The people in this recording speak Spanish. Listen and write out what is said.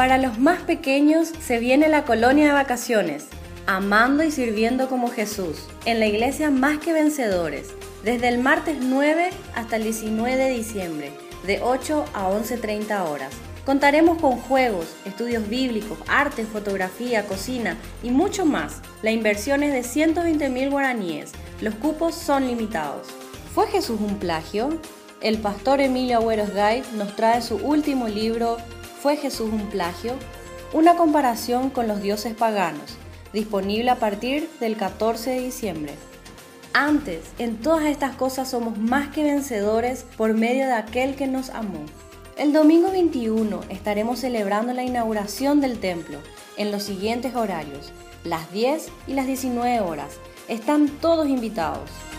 Para los más pequeños se viene la colonia de vacaciones, amando y sirviendo como Jesús, en la iglesia Más que Vencedores, desde el martes 9 hasta el 19 de diciembre, de 8 a 11:30 horas. Contaremos con juegos, estudios bíblicos, arte, fotografía, cocina y mucho más. La inversión es de 120.000 guaraníes. Los cupos son limitados. ¿Fue Jesús un plagio? El pastor Emilio Agüeros Gay nos trae su último libro, ¿Fue Jesús un plagio? Una comparación con los dioses paganos, disponible a partir del 14 de diciembre. Antes, en todas estas cosas somos más que vencedores por medio de aquel que nos amó. El domingo 21 estaremos celebrando la inauguración del templo en los siguientes horarios, las 10 y las 19 horas. Están todos invitados.